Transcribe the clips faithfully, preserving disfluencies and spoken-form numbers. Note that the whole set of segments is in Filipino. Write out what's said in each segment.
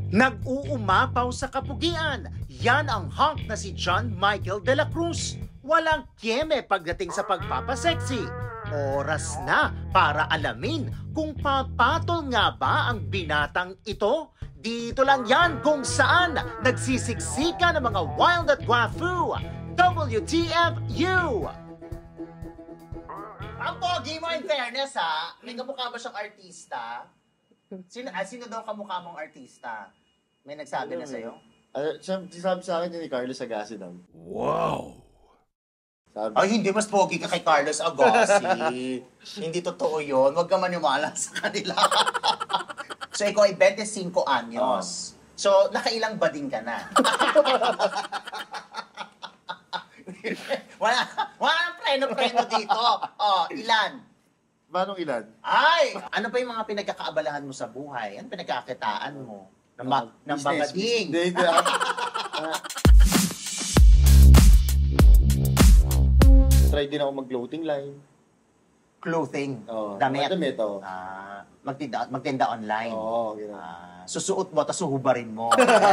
Nag-uumapaw sa kapugian, yan ang hunk na si John Michael de la Cruz. Walang kieme pagdating sa pagpapaseksi. Oras na para alamin kung papatol nga ba ang binatang ito. Dito lang yan kung saan nagsisiksika ng mga wild at guafu. W T F U! Ang pogi mo, in fairness ha, may kamukha ba siyang artista? Sino, ah, sino daw kamukha mong artista? May nagsabi na sa'yo? Uh, sabi sa akin yun ni Carlos Agassi daw. Wow! Sabi, Ay, hindi. Mas pogi ka kay Carlos Agassi. Hindi totoo yun. Huwag ka maniwala sa kanila. So, ikaw ay twenty-five anyos. Oh. So, nakailang bading ka na? wala, wala preno-preno dito. Oh, ilan? Paano ilan? Ay! Ano pa yung mga pinagkakaabalahan mo sa buhay? Ano pinagkakitaan mo? Ng, ma- ng bagading? Hindi, hindi. Try din ako mag-clothing line. Clothing? Oo. Damit? Damit, oo. Ah, magtinda, magtinda online? Oo, gano'n. Ah, susuot mo, tapos huhubarin mo.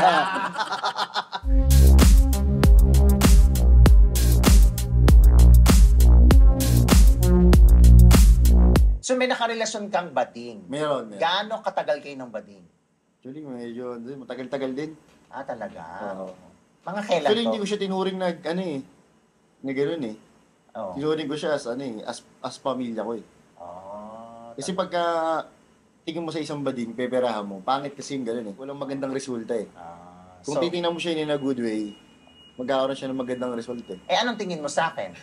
So may nakarelasyon kang bading? Meron, meron. Gaano katagal kayo ng bading? Actually, medyo matagal-tagal din. Ah, talaga? Oo. Mga kailan Actually, to? hindi ko siya tinuring na, ano eh, na gano'n eh. Oo. Tinuring ko siya as, ano eh, as, as pamilya ko eh. Oh, Kasi pagka tingin mo sa isang bading, peperahan mo, pangit kasi yung gano'n eh. Walang magandang resulta eh. ah, Kung so, titingnan mo siya in a good way, magkakaroon siya ng magandang result eh. eh, anong tingin mo sa akin?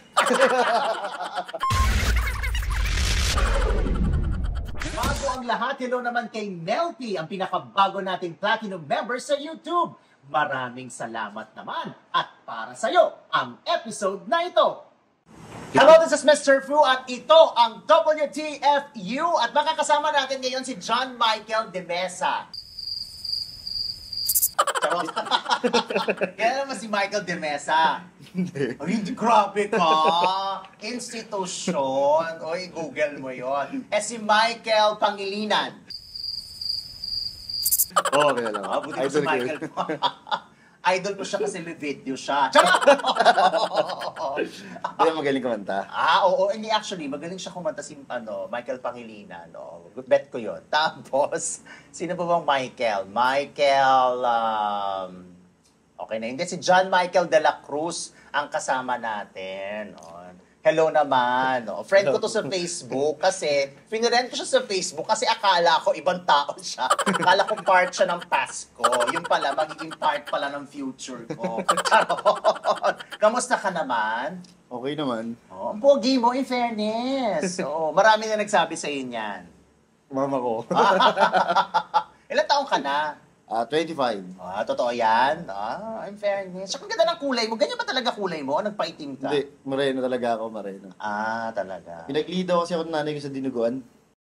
Bago ang lahat, hello naman kay Melty, ang pinakabago nating Platinum member sa YouTube. Maraming salamat naman at para sa'yo ang episode na ito. Hello, this is Mister Fu at ito ang W T F U at makakasama natin ngayon si John Michael de Mesa. Charot. Kaya naman si Michael de Mesa. Hindi. Ay, hindi, grabe ka. Institusyon. O, i-google mo yon. Eh, si Michael Pangilinan. Oo, okay lang. Ah, buti ko si Idol ko Michael. yun. Idol ko siya kasi may video siya. Charot! Hindi magaling kumanta. Ah, oo. Hindi, actually, magaling siya kumanta si ano, Michael Pangilinan. No? Bet ko yon. Tapos, sino ba bang Michael? Michael, um, okay na. Hindi, si John Michael de la Cruz ang kasama natin. O, hello naman. No? Friend ko to sa Facebook kasi, pinirend ko siya sa Facebook kasi akala ko ibang tao siya. Akala ko part siya ng past ko. Yung pala, magiging part pala ng future ko. Charot! Kamusta ka naman? Okay naman. Oh, ang pogi mo, in fairness. Oo, marami na nagsabi sa iyo niyan. Mama ko. Ilan taong ka na? Ah, twenty-five. Ah, totoo yan? Ah, in fairness. Saka ang ganda ng kulay mo. Ganyan ba talaga kulay mo? Nagpaitim ka? Hindi, moreno talaga ako, moreno. Ah, talaga. Pinaglido kasi ako ng nanay ko sa dinuguan.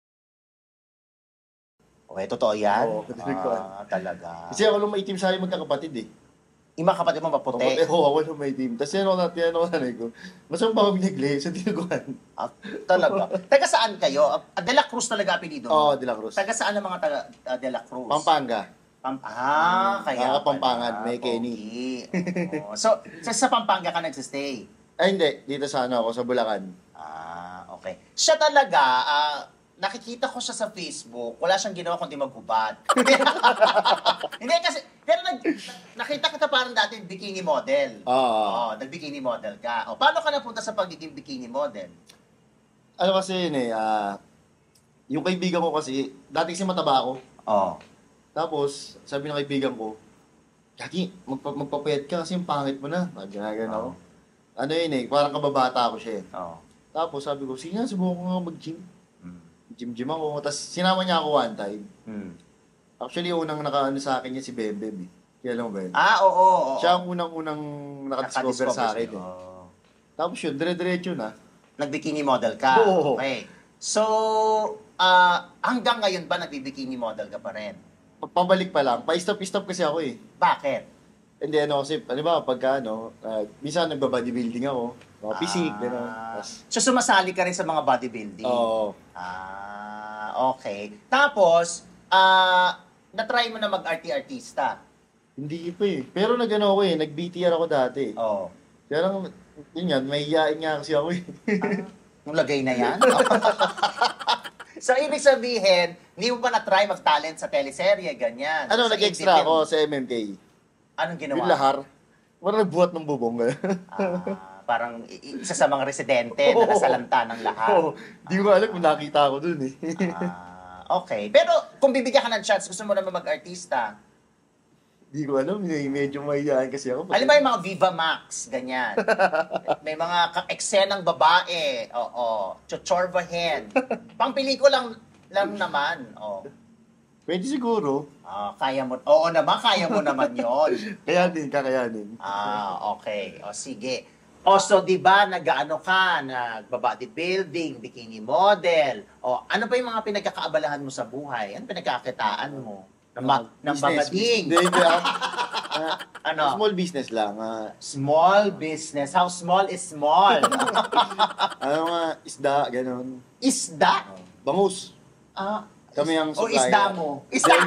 Okay, totoo yan? Oo, dinuguan. Ah, talaga. Kasi ako lang maitim sa akin magkakapatid eh. Yung mga kapatid mo maputi? Eh, oo, ako lang maitim. Tapos yan ako natin, ano nanay ko. Mas ang baka binigli sa dinuguan. Ah, talaga. Taga saan kayo? Ah, De La Cruz talaga apelido mo? Oo, De La Cruz. Taga saan ang mga taga ah, De La Cruz? Pampanga. Pam ah, kaya Ah, Pampangan, pala. may Kenny. Okay. Oo. So, sa, sa Pampanga ka nagsistay? Ay, hindi. Dito sa ano ako, sa Bulacan. Ah, okay. Siya talaga, ah, nakikita ko siya sa Facebook, wala siyang ginawa kundi maghubad. Hindi kasi, pero nag, nakita kita parang dati bikini model. Oo. Oo, nag-bikini model ka. O, paano ka napunta sa pagiging bikini model? Ano kasi yun eh, ah, yung kaibigan ko kasi, dati kasi mataba ako. Oo. Tapos, sabi ng kaibigan ko, Kaki, magpa magpapayat ka kasi yung pangit mo na. Naganagan ako. Ano yun eh, parang kababata ako siya eh. Oo. Tapos sabi ko, sige nga, subukan ko nga mag-gym. Mm. Gym-gym ako. Tapos sinama niya ako one time. Mm. Actually, unang nakaano sa akin niya si Bembem eh. Kaya lang ba yun? Ah, oo, oo. Siya ang unang-unang nakadiscover sa akin eh. Oo. Tapos yun, dire-diretso na. Nag-bikini model ka? Oo. Okay. So, ah hanggang ngayon ba nagbibikini model ka pa rin? Pabalik pa lang. Pa-stop-stop kasi ako eh. Bakit? Hindi ano kasi, ano ba, pagka ano, uh, minsan nagba-bodybuilding ako. Mga pisik, Ah. gano'n. Tas, So, sumasali ka rin sa mga bodybuilding? oo. Ah, okay. Tapos, ah, na-try mo na mag-arty-artista? Hindi pa eh. Pero nag-ano ako eh, nag-B T R ako dati. Oo. Kaya lang, yun yan, may hiyain nga kasi ako eh. Ah, yung lagay na yan? So, ibig sabihin, hindi mo pa na-try mag-talent sa teleserye, ganyan. ano, Sa nag-extra indie film. ako sa M M K. Anong ginawa? Yung lahar. Parang nagbuhat ng bubong. Ah, parang i- i- isa sa mga residente na nasalanta ng lahat. Oo. Di ko alam kung nakita ako dun eh. Ah, okay. Pero kung bibigyan ka ng chance, gusto mo naman mag-artista. Di ko alam, eh, medyo mahihain kasi ako. Alam mo yung mga Viva Max, ganyan. May mga ka- eksenang babae, oo, chochorvahin. Pang pelikulang lang naman, oh. Pwede siguro. Ah, kaya mo, oo naman, kaya mo naman yon. Kayanin, kakayanin. Ah, okay. O sige. O so, di ba, nag-ano ka, nagba-bodybuilding, bikini model. O ano pa yung mga pinagkakaabalahan mo sa buhay? Ano pinagkakitaan mo? Ng, ma- ng Business, babading? Hindi, hindi. ah, ah, Ano? Small business lang. ah, Small business. How small is small? ano nga, isda, ganun. Isda? Bangus. Ah, Kami ang o supplier. isda mo. Isda.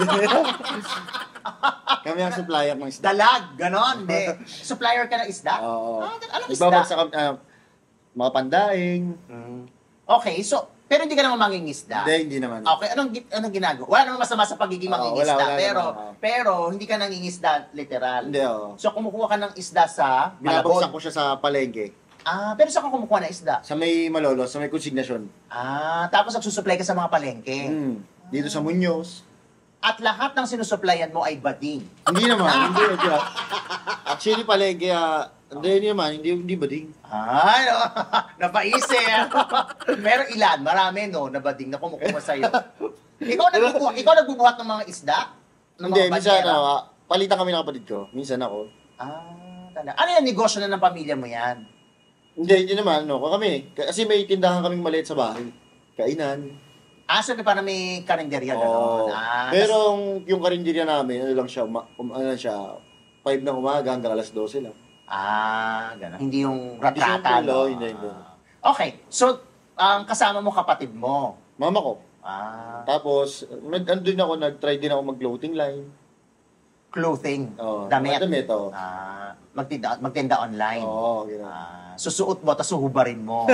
Kami ang supplier ng isda. Dalag, ganon. De. Supplier ka ng isda? Oo. Ah, anong isda? Nagbabagsak kami, ah, mga pandaing. Okay, so, pero hindi ka naman mangingisda. Hindi, hindi naman. Okay, anong, gi- anong ginagawa? Wala namang masama sa pagiging Oo, mangingisda, wala, wala pero, naman, oo. pero hindi ka nangingisda literal. Hindi, oo. So, kumukuha ka ng isda sa Binabagsak Malabon. ko siya sa palengke. Ah, pero saan ka kumukuha ng isda? Sa may Malolos, sa may konsignasyon. Ah, tapos nagsusupply ka sa mga palengke. Hmm. Dito sa Muñoz. At lahat ng sinusupplyan mo ay bading. Hindi naman, hindi. hindi ah. Actually, palengke, ah, hindi, hindi naman, hindi, hindi bading. Ay, no, napaisip. Pero ilan? Marami, no, na bading na kumukuha sa'yo. Ikaw nagbubuhat, ikaw nagbubuhat ng mga isda? Ng Hindi, mga minsan, banyera? ano, ah, palitan kami ng kapatid ko. Minsan ako. Ah, talaga. Ano yan, negosyo na ng pamilya mo yan? Hindi, hindi naman, no, kami. Kasi may tindahan kaming maliit sa bahay. Kainan. Ah, so parang may karinderya Oo. gano'n. Ah, Pero yung karinderya namin, ano lang siya, uma, um, ano siya, five ng umaga hanggang alas twelve lang. ah, gano'n. Hindi yung Hindi ratrata, siya no? tuloy, hindi, hindi. Ah. Okay, so, ang kasama mo kapatid mo. Mama ko. Ah, Tapos, nag, ano din ako, nag-try din ako mag-clothing line. clothing. Oo, damit. mga damit, oo. Ah, magtinda, magtinda online. Oo, gano'n. Ah, susuot mo, tapos huhubarin mo.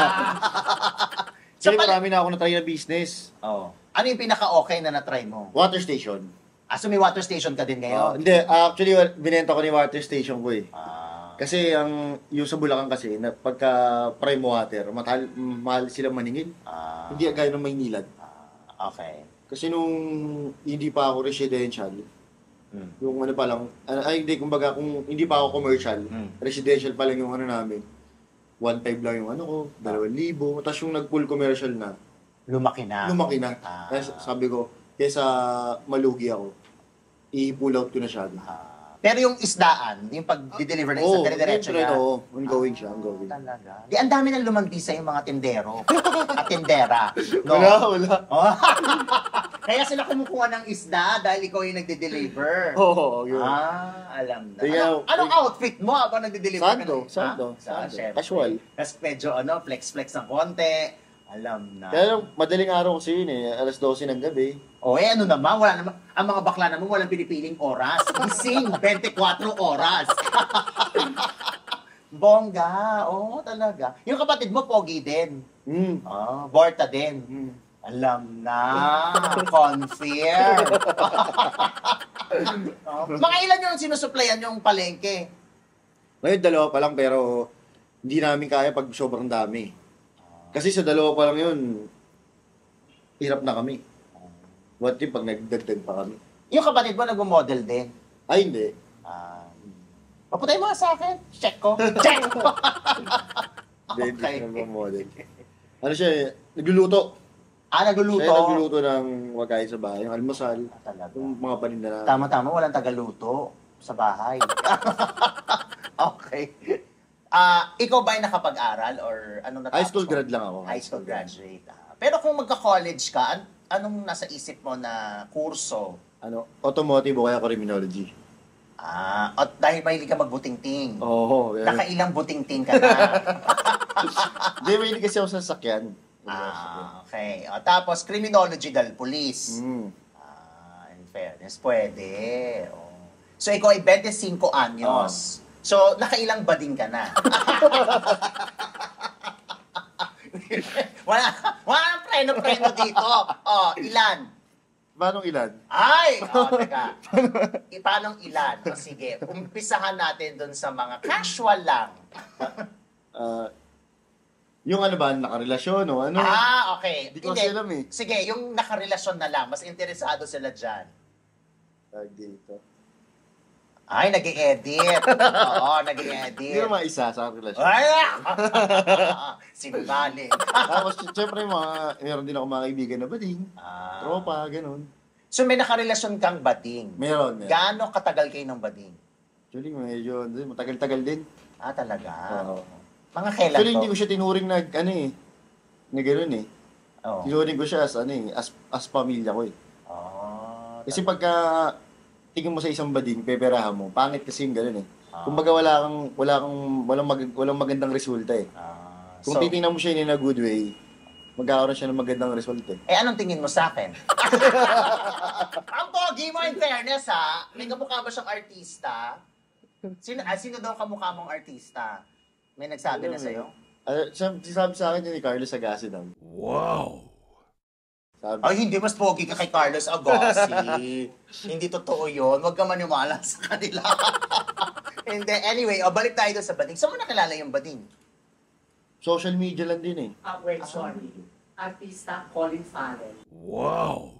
Kasi pala- marami na ako na-try na business. oh. Ano yung pinaka-okay na na-try mo? Water station. Ah, so may water station ka din Oo, ngayon? hindi, ah, actually, wa- binenta ko ni water station ko eh. Ah, Kasi ang yung sa Bulacan kasi, na pagka prime water, mahal, mahal silang maningil. ah, Hindi gaya ng Maynilad. ah, okay. Kasi nung hindi pa ako residential, Hmm. yung ano pa lang, ano, ay hindi, kumbaga kung hindi pa ako commercial, Mm. residential pa lang yung ano namin, one five lang yung ano ko, dalawang libo, tapos yung nag-full commercial na, Lumaki na. lumaki na. Ah. Kaya sabi ko, kesa malugi ako, i-pull out ko na siya. Ah, pero yung isdaan, yung pag-deliver ng isda, Oo, dire-diretso siyempre, na. oo, ongoing siya, ongoing. Talaga. Di, ang dami nang lumandi sa yung mga tindero at tindera. No? Wala, wala. Oh. Kaya sila kumukuha ng isda dahil ikaw yung nagde-deliver. Oo, yun. Ah, alam na. Sige, Ano, okay. anong outfit mo habang nagde-deliver ka? Sando, ng- sando, Ha? sando. syempre. Casual. Tapos medyo ano, flex-flex ng konti. Alam na. Kaya lang, madaling araw kasi yun eh, alas dose ng gabi. O eh, ano naman, wala naman, ang mga bakla naman walang pinipiling oras. Gising, twenty-four oras. Bongga, oo talaga. Yung kapatid mo, pogi din. Hmm. Ah, Borta din. Hmm. Alam na, confirm. Oh, mga ilan yung sinusuplayan yung palengke? Ngayon, dalawa pa lang pero hindi namin kaya pag sobrang dami. Kasi sa dalawa pa lang yun, hirap na kami. What if pag nagdagdag pa kami? Yung kapatid mo nag-model din. Ay, hindi. Ah, paputay mo nga sa akin. Check ko. Check ko. Hindi, Okay. hindi siya model. Ano siya eh, nagluluto. Ah, nagluluto. Siya yung nagluluto ng wagay sa bahay, yung almusal, Ah, talaga. yung mga paninda na. Tama-tama, walang tagaluto sa bahay. Okay. Ah, ikaw ba ay nakapag-aral or anong natapos High school mo? grad lang ako. High school graduate. Ah. Pero kung magka-college ka, an- anong nasa isip mo na kurso? Ano, automotive o kaya criminology. Ah, at dahil mahilig ka magbuting-ting. Oo. Oh, Nakailang buting-ting ka na. Hindi, may hindi kasi ako sa sasakyan. Ah, okay. O, tapos, criminology dahil police. Mm. Ah, and fairness, pwede. Oh. So, ikaw ay twenty-five anyos. So, nakailang bading ka na? wala, wala nang preno-preno dito. Oh, ilan? Paano ilan? Ay! Oh, teka. I- Paano ilan? O, sige, umpisahan natin dun sa mga casual lang. Ah, yung ano ba, nakarelasyon o ano? Ah, okay. Hindi ko kasi alam eh. Sige, yung nakarelasyon na lang, mas interesado sila dyan. Tag dito. Ay, nag-i-edit. Oo, Hindi nag-i-edit. naman isa sa relasyon. Ay! Sinungaling. Tapos, syempre, mga, meron din ako mga kaibigan na bading. Ah. Tropa, ganun. So, may nakarelasyon kang bading. Meron, meron. Gaano katagal kayo ng bading? Actually, medyo, matagal-tagal din. Ah, talaga? Oo. Mga kailan Actually, to? hindi ko siya tinuring na, ano eh, na ganun eh. Oo. Tinuring ko siya as, ano eh, as, as pamilya ko eh. Oh, Kasi pagka, tingin mo sa isang bading, peperahan mo, pangit kasi yung ganun eh. Ah. Kumbaga wala kang, wala kang, walang, mag, walang magandang resulta eh. Ah, Kung so, titingnan mo siya in a good way, magkakaroon siya ng magandang result eh. eh, anong tingin mo sa akin? Ang pogi mo, in fairness ha. May kamukha ba siyang artista? Sino, ah, sino daw kamukha mong artista? May nagsabi na sa'yo? Uh, sabi sa akin yun ni Carlos Agassi daw. Wow. Sabi, Ay, hindi. Mas pogi ka kay Carlos Agassi. Hindi totoo yun. Huwag ka maniwala sa kanila. Hindi. Anyway, o, balik tayo doon sa bading. Saan mo nakilala yung bading? social media lang din eh. Ah, wait, sorry. Artista Colin Farrell. Wow.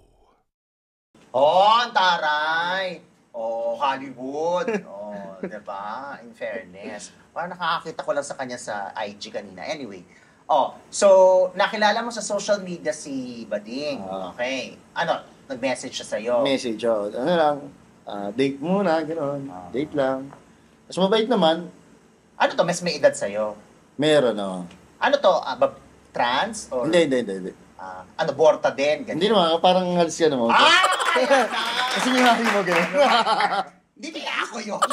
Oh, ang taray! Oh, Hollywood. Oh, diba? In fairness. Parang nakakakita ko lang sa kanya sa I G kanina. Anyway. Oh, so, nakilala mo sa social media si Bading. Ah. Okay. Ano? Nag-message siya sa'yo. Message, oh, ano lang, ah, date muna, gano'n. Ah. Date lang. Mas mabait naman, Ano to? Mas may edad sa'yo. meron, oh. Ano to? Ah, bab- trans? Or, Hindi, hindi, hindi. hindi. ah, ano, borta din? Hindi Ganyan. naman, parang halos ka naman. Ah! Ayan na! Kasi yung hari mo, gano'n. Hindi kaya ako yun.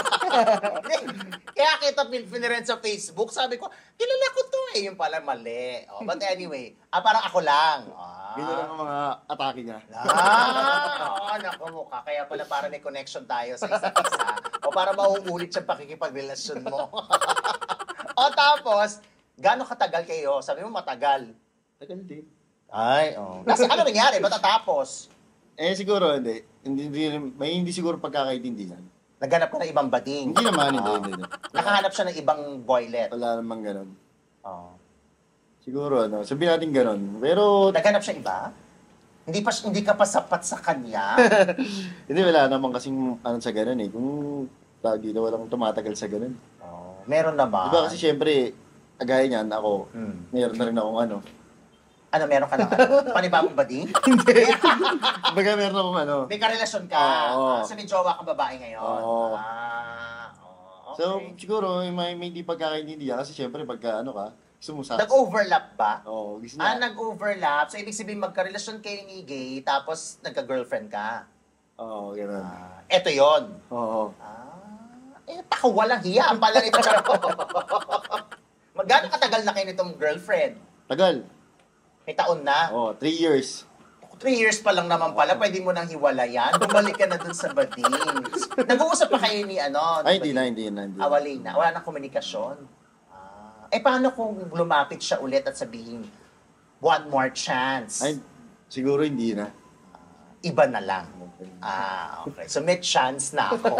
Kaya kita pin piniren sa Facebook, sabi ko, kilala ko to eh. Yung pala mali. Oh, but anyway, ah, parang ako lang. Ah. Ganyan lang ang mga atake niya. Ah, oo, naku mukha. Kaya pala para may connection tayo sa isa't isa. O para mauulit siya pakikipagrelasyon mo. O tapos, gaano katagal kayo? Sabi mo matagal. Tagal din. Ay, oh. Kasi ano nangyari? Ba't natapos? Eh, siguro, hindi. Hindi, hindi, may hindi siguro pagkakaintindihan. Naghanap ka ng ibang bading. Hindi naman, hindi, Ah. hindi, hindi. Nakahanap siya ng ibang boylet. Wala namang gano'n. Oh. Siguro, ano, sabihin natin gano'n. Pero, Naghanap siya iba? Hindi pa hindi ka pa sapat sa kanya? hindi, wala naman kasing, ano, sa gano'n eh. Kung, tawag dito, walang tumatagal sa gano'n. Oh, meron naman. Diba kasi syempre, agaya niyan, ako, Hmm. meron na rin akong ano. Ano, meron ka ng ano? Panibagong bading? Baga meron akong ano. May karelasyon ka. Oo. Ah, so may jowa kang babae ngayon. Oo. Ah, oh, So, okay. siguro, may, may hindi pagkakaintindihan kasi syempre, pagka ano ka, gusto mo sa... Nag-overlap ba? Oo, gusto Ah, niya. nag-overlap. So, ibig sabihin, magkarelasyon kayo ni Gay, tapos nagka-girlfriend ka. Oo, gano'n. Ah, eto yon. Oo. Ah, eh, baka walang hiya. Ang pala nito, charot. Magkano katagal na kayo nitong girlfriend? Tagal. May taon na? Oo, three years. Three years pa lang naman pala, pwede mo nang hiwalayan. Bumalik ka na dun sa bading. Nag-uusap pa kayo ni ano? Ay, ni hindi na, Bading? hindi na, hindi Ah, na. wala na. Wala nang komunikasyon. Ah. Eh, paano kung lumapit siya ulit at sabihin, one more chance? Ay, siguro hindi na. Iba na lang. Ah, okay. So, may chance na ako.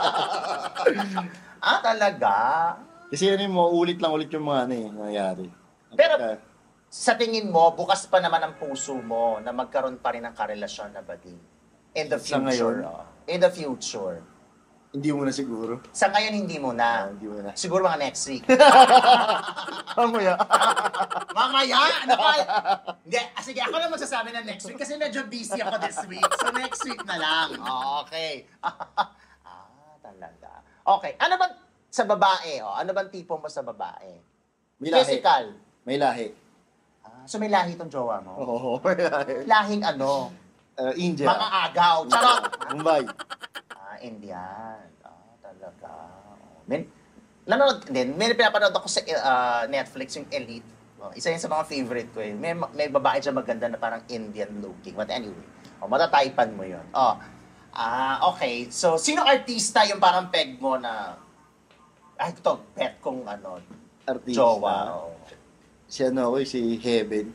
ah, talaga? Kasi ano yung mauulit lang ulit yung mga ano eh, nangyayari. Pero- Pagka- Sa tingin mo, bukas pa naman ang puso mo na magkaroon pa rin ng karelasyon na bading? In the Sa future. ngayon? oh. In the future. hindi mo na siguro. Sa ngayon, hindi mo Ah, na. hindi mo na. Siguro mga next week. Mamaya. Mamaya! Ano pa? Hindi, ah, sige, ako na magsasabi na next week kasi medyo busy ako this week. So next week na lang. Oh, okay. ah, talaga. Okay. Ano ba sa babae? Oh? Ano bang tipo mo sa babae? May lahi. Physical. May lahi. Ah, so may lahi itong jowa mo? Oo, may lahi. Lahing ano? Uh, India. Mga agaw. Charot! Mumbai. Ah, Indian. Ah, talaga. Oh. Men, nanonood din, may pinapanood ako sa ah, Netflix, yung Elite. Oh, isa yun sa mga favorite ko. Eh. May, may babae dyan maganda na parang Indian looking. But anyway, oh, matataypan mo yun. Oh, Ah, okay. So, sino artista yung parang peg mo na, ay, ito, bet kong ano, Artista. jowa. Oh. Si ano ako, si Heaven.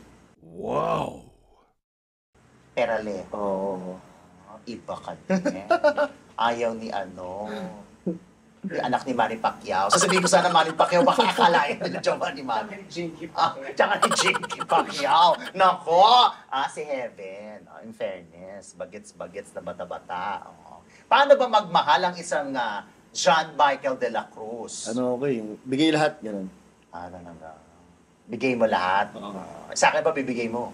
Perale. Oo. Iba ka din. Ayaw ni ano, ni anak ni Manny Pacquiao. Sasabihin ko sana Manny Pacquiao, baka akalain na jowa ni Manny. Jinky Ah, tsaka ni Jinky Pacquiao. Nako! Ah, si Heaven. Ah, in fairness, bagets-bagets na bata-bata. Oh. Paano ba magmahal ang isang ah, John Michael de la Cruz? Ano ako yung bigay lahat, ganun. Ah, talaga. Bigay mo lahat. Oo. Ah, sa akin ba bibigay mo?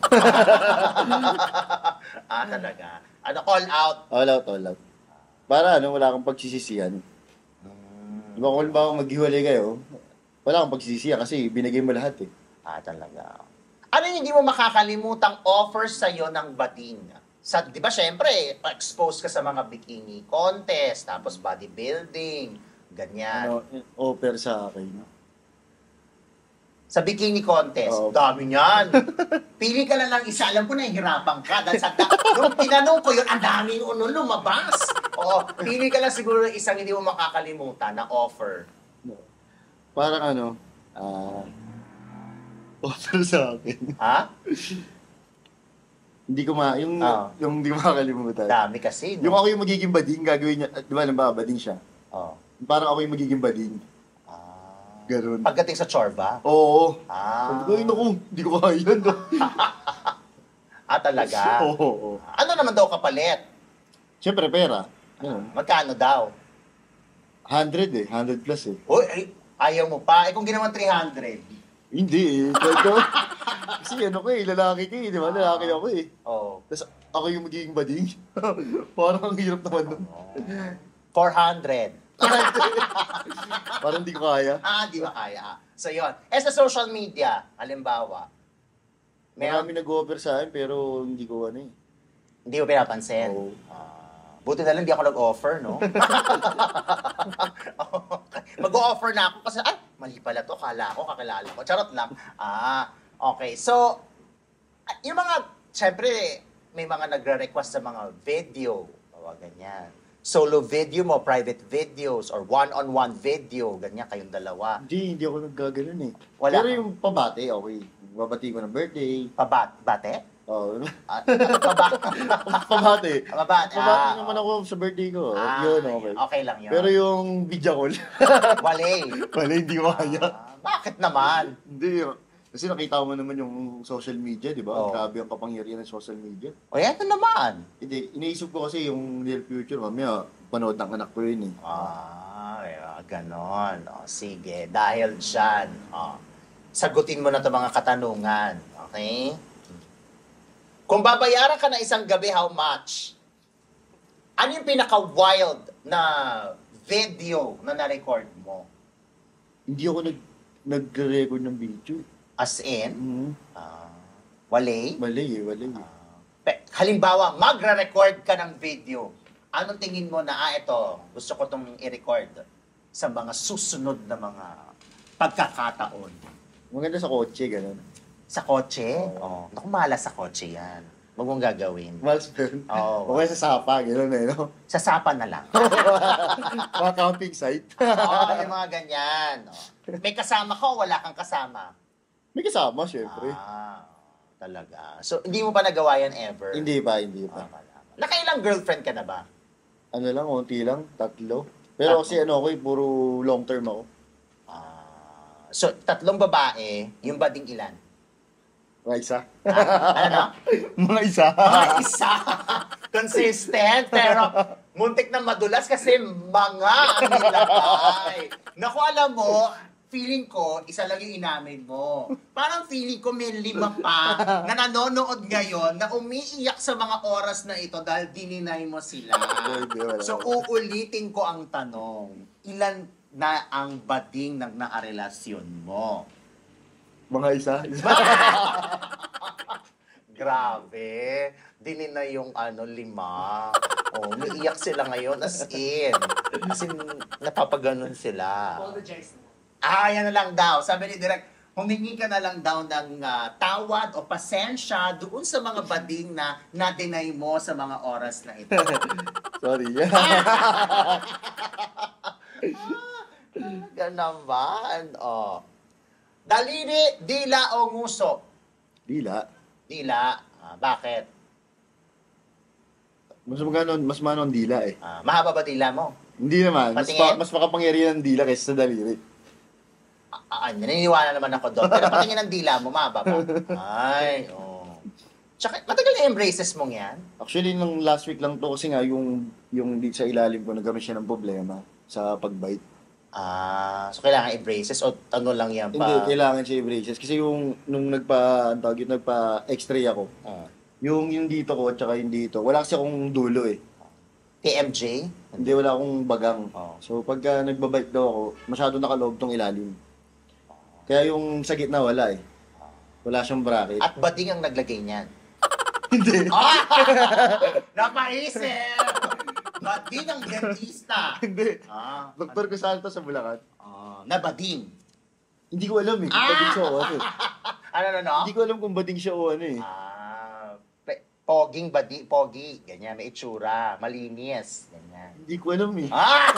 ah, talaga. Ano, all out. All out, all out. Para ano, wala kang pagsisisihan. Hmm. Di ba kung ba maghiwalay kayo, wala kang pagsisisihan kasi binigay mo lahat eh. Ah, talaga. Ano yung hindi mo makakalimutang offer sa'yo ng bading? Sa, di ba, syempre, expose ka sa mga bikini contest, tapos bodybuilding, ganyan. Ano, offer sa akin. Sa bikini contest, Oo. dami niyan. Pili ka lang ng isa. Alam ko na hirapan ka. Dahil sa da- nung tinanong ko yun, ang daming uno lumabas. Oo, pili ka lang siguro ng isang hindi mo makakalimutan na offer. Parang ano, ah, offer sa akin. Ha? Hindi ko ma, yung, Ah. yung hindi ko makakalimutan. Dami kasi, Yung no? ako yung magiging bading, gagawin niya, di ba, alam ba, bading siya. Oh. Parang ako yung magiging bading. Ah. Ganun. Pagdating sa chorba? Oo. Ah. Sabi ko, ay naku, hindi ko kaya yun. No? Ah, talaga? Oo, oo. Ano naman daw kapalit? Siyempre, pera. Ganun. Magkano daw? Hundred eh, hundred plus eh. Uy, ay, ayaw mo pa. Eh kung ginawan three hundred. Hindi eh. Kasi, kasi ano ko eh, lalaki ka eh, di ba? Lalaki ako eh. Oh. Tapos ako yung magiging bading. Parang ang hirap naman nun. four hundred. Parang hindi ko kaya. Ah, di ba kaya? So, yun. Eh, sa social media, halimbawa, Marami meron, nag-offer sa akin pero hindi ko ano eh. hindi mo pinapansin. Oo. Ah, buti na lang hindi ako nag-offer, no? Okay. Mag-o-offer na ako kasi, ay, mali pala to, kala ko, kakilala ko. Charot lang. Ah, okay. So, ah, yung mga, syempre, may mga nagre-request sa mga video, o ganyan. Solo video mo, private videos, or one-on-one video, ganyan, kayong dalawa. Hindi, hindi ako naggaganon eh. Wala Pero ka? yung pabate, okay. Babati ko ng birthday. Pabat, bate? Oh, Ah, pabat. pabate. Pabat. Pabate Ah, naman ako sa birthday ko. Ah, yun, okay. okay lang yun. Pero yung video call, Wale. wala, hindi ko kaya. Ah, bakit naman? Hindi. Kasi nakita mo naman yung social media, di ba? Oo. Grabe ang kapangyarihan ng social media. O, yan na naman. Hindi, iniisip ko kasi yung near future, mamaya, panood ng anak ko yun eh. Ah, yeah, ganon. O, sige, dahil dyan, o, sagutin mo na itong mga katanungan. Okay? Kung babayaran ka na isang gabi, how much? Ano yung pinaka-wild na video na na-record mo? Hindi ako nag nagre-record ng video. As in, Mm-hmm. ah, wale? Mali eh, mali eh. Ah, pe- halimbawa, magre-record ka ng video. Anong tingin mo na, ah, ito, gusto ko itong i-record sa mga susunod na mga pagkakataon? Maganda sa kotse, gano'n. Sa kotse? Oo. Oh. Naku, malas sa kotse yan. Huwag mong gagawin. Miles per. Oo. O kaya sa sapa, gano'n eh, no? Sa sapa na lang. Mga camping site. Oo, yung mga ganyan. Oh. May kasama ka o wala kang kasama? May kasama, syempre. Ah, talaga. So, hindi mo pa nagawa yan ever? Hindi pa, hindi Ah, pa. wala. Nakailang girlfriend ka na ba? Ano lang, unti lang, tatlo. Pero Tatlo. kasi ano ako eh, puro long term ako. Ah, so, tatlong babae, yung bading ilan? Mga isa. Ah, ano? Mga isa. Mga isa. Consistent, pero muntik na madulas kasi mga ang nilagay. Naku, alam mo, feeling ko, isa lang yung inamin mo. Parang feeling ko may lima pa na nanonood ngayon na umiiyak sa mga oras na ito dahil dininay mo sila. Hindi, wala. So, uulitin ko ang tanong. Ilan na ang bading ng nakarelasyon mo? Mga isa. Grabe. Dinin na yung ano, lima. Oh, umiiyak sila ngayon as in. As in, napapaganon sila. Apologize na. Ah, yan na lang daw. Sabi ni Direk, humingi ka na lang daw ng ah, tawad o pasensya doon sa mga bading na na-deny mo sa mga oras na ito. Sorry. Talaga naman. Oh. Daliri, dila o nguso? Dila. Dila. Ah, bakit? Mas magano, mas mano ang dila eh. Ah, mahaba ba dila mo? Hindi naman. Mas, Patingin? pa, mas makapangyarihan ang dila kaysa sa daliri. Ah, ah, naniniwala naman ako doon. Pero patingin ng dila mo, mahaba ba? Ay, oh. Tsaka, matagal na yung braces mong yan? Actually, nung last week lang to kasi nga yung, yung di sa ilalim ko nagkaroon siya ng problema sa pagbite. Ah, so kailangan i-braces o ano lang yan pa? Hindi, kailangan siya i-braces. Kasi yung, nung nagpa, ang tawag yun, nagpa-x-ray ako, Ah. yung, yung dito ko at saka yung dito, wala kasi akong dulo eh. T M J? Hindi, wala akong bagang. Oh. So, pagka nagbabike daw ako, masyado nakaloob tong ilalim. Kaya yung sa gitna, wala eh. Wala siyang bracket. At bading ang naglagay niyan? Hindi. Ah! Napaisip! Bading ang dentista? Hindi. Ah, Doktor Cosalto sa Bulacan. ah, na bading. Hindi ko alam eh kung bading siya o ano eh. Ano, ano, no? Hindi ko alam kung bading siya o ano eh. Ah, pe- poging badi, pogi, ganyan, may itsura, malinis, ganyan. Hindi ko alam eh. Ah!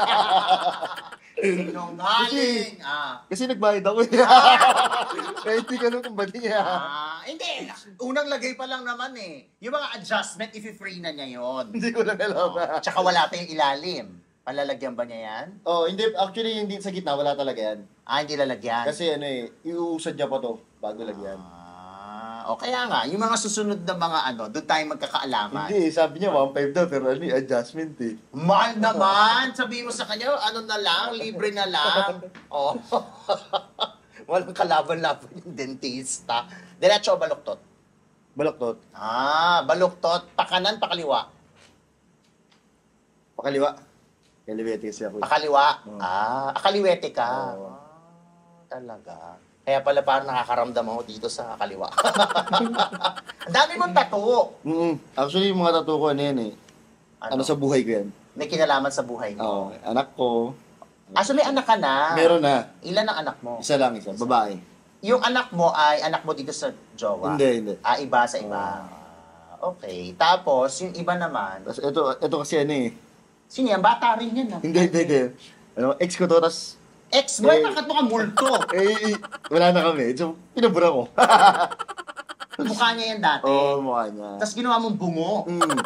Sinungaling! Ah. Kasi nagbayad ako eh. Kaya hindi ko alam kung bading niya. Ah, hindi. Unang lagay pa lang naman eh. Yung mga adjustment, i-free na niya yon. Hindi ko lang alam. Oh. Tsaka wala pa yung ilalim. Palalagyan ba niya yan? Oh, hindi. Actually, hindi sa gitna. Wala talaga yan. Ah, hindi lalagyan. Kasi ano eh, iuusad niya pa to bago lagyan. Ah, o kaya nga, yung mga susunod na mga ano, doon tayo magkakaalaman. Hindi, sabi niya one point five daw, pero ano eh, adjustment eh. Mahal naman! Sabihin mo sa kanya, ano na lang, libre na lang. Oh. Walang kalaban-laban yung dentista. Diretso o baluktot? Balaktot. Ah, baluktot. Pakanan, pakaliwa. Pakaliwa. Kaliwete kasi ako. eh. Pakaliwa. Oo. Ah, akaliwete ka. Oo. Ah, talaga. Kaya pala parang nakakaramdam ako dito sa kaliwa. Ang dami mong tattoo. Mm Actually, yung mga tattoo ko, ano yan eh. Ano, sa buhay ko yan. May kinalaman sa buhay mo. Oo. Anak ko. Ah, so may anak ka na. Meron na. Ilan ang anak mo? Isa lang, isa. Babae. Yung anak mo ay anak mo dito sa jowa? Hindi, hindi. Ah, iba sa iba. Ah, okay. Tapos, yung iba naman, Tapos ito, ito kasi ano eh. sino yan? Bata rin yan. ah. Hindi, hindi, hindi. Ano, ex ko to, tapos, Ex mo, Eh. bakit mo ka multo? eh, eh, wala na kami. So, pinabura ko. Mukha niya yan dati. Oo, oh, mukha niya. Tapos ginawa mong bungo. Mm.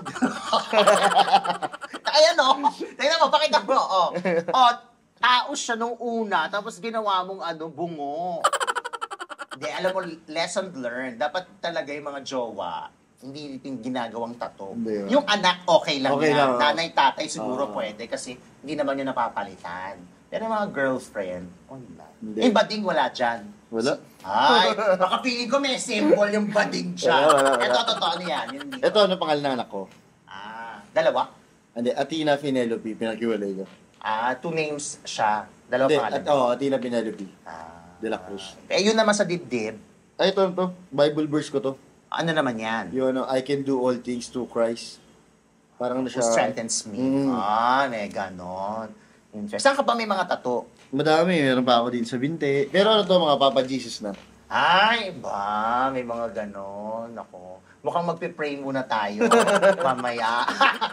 Ayan o. Tingnan mo, pakita mo. O, o tao siya nung una, tapos ginawa mong ano, bungo. Hindi, alam mo, lesson learned. Dapat talaga yung mga jowa, hindi yung ginagawang tattoo. Hindi, Yung anak, okay lang Okay yan. lang, oo. Nanay, tatay, siguro Oo. pwede kasi hindi naman yun napapalitan. Pero yung mga girlfriend, wala. Hindi. Yung bading, wala dyan. Wala. Ay, baka feeling ko may symbol yung bading dyan. Wala, wala, wala. Ito, totoo na yan. Yun dito. Ito, ano pangalan ng anak ko? Ah, dalawa? Hindi, Athena Penelope, pinaghiwalay ko. Ah, two names siya. Dalawa Hindi, pangalan. at, oh, Athena Penelope. Ah, De La Cruz. Eh, yun naman sa dibdib. Ay, ito, ito. Bible verse ko to. Ano naman yan? Yung ano, I can do all things through Christ. Parang na Who siya. strengthens me. Mm. Ah, may ganon. Interesting. Saan ka pa may mga tato? Madami, meron pa ako din sa binte. Pero ano to, mga Papa Jesus na. Ay, ba? May mga ganon. Ako. Mukhang magpe-pray muna tayo. Mamaya.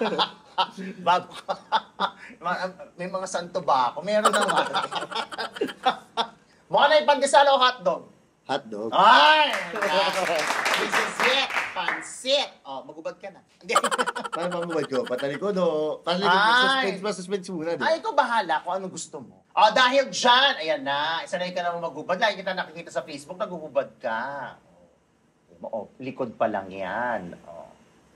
Bago ka. Ma- may mga santo ba ako? Meron naman. Mukha na ipandesal o hotdog? Hotdog. Ay! This is it! Pansit! Oh, magubad ka na. Hindi. Paano bang bumad ko? Patalikod o? Paano Ay! suspense pa, suspense muna. Di? Ay, ikaw bahala kung ano gusto mo. Oh, dahil dyan, ayan na, sanay ka naman magubad. Lagi kita nakikita sa Facebook, nagugubad ka. Oh, oh, likod pa lang yan. Oh.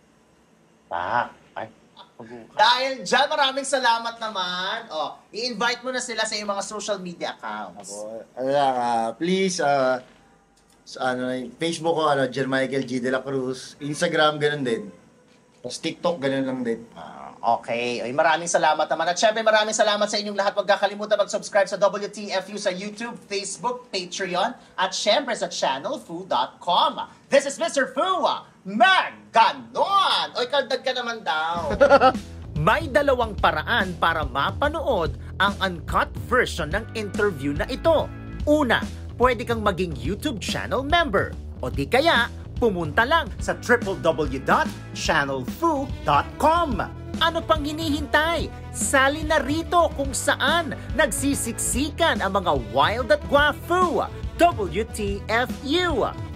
Tak. Ay. Dahil dyan, maraming salamat naman. Oh, i-invite mo na sila sa iyong mga social media accounts. Ako, ano lang, ah, please, ah, sa ano, Facebook ko, ano, Jermichael G. De La Cruz. Instagram, ganun din. Tapos TikTok, ganun lang din. Ah, okay. Ay, maraming salamat naman. At syempre, maraming salamat sa inyong lahat. Huwag kakalimutan mag-subscribe sa W T F U sa YouTube, Facebook, Patreon, at syempre sa channel foo dot com. This is Mister Fu. Maganon! Oy, kaldag ka naman daw. May dalawang paraan para mapanood ang uncut version ng interview na ito. Una, pwede kang maging YouTube channel member. O di kaya, pumunta lang sa w w w dot channel foo dot com. Ano pang hinihintay? Sali na rito kung saan nagsisiksikan ang mga wild at guwafu. W T F U!